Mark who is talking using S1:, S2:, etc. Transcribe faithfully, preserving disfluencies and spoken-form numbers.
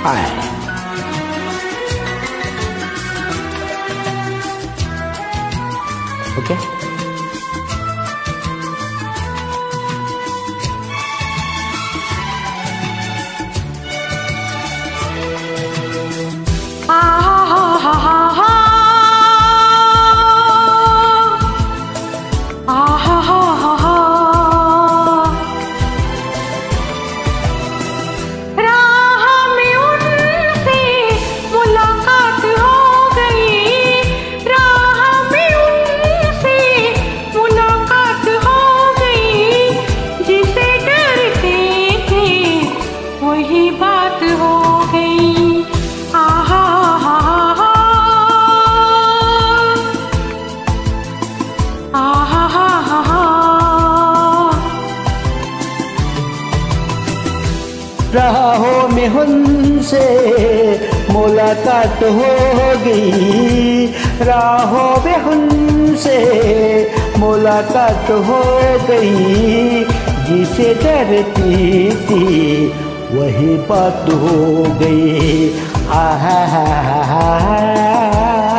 S1: हाय। Okay
S2: बात हो गई। आहा हा हा आहा हा हा।
S1: राहों में उनसे मुलाकात हो गई, राहों में उनसे मुलाकात हो गई, जिसे डरती थी वही बात हो गई। आहा हा हा हा।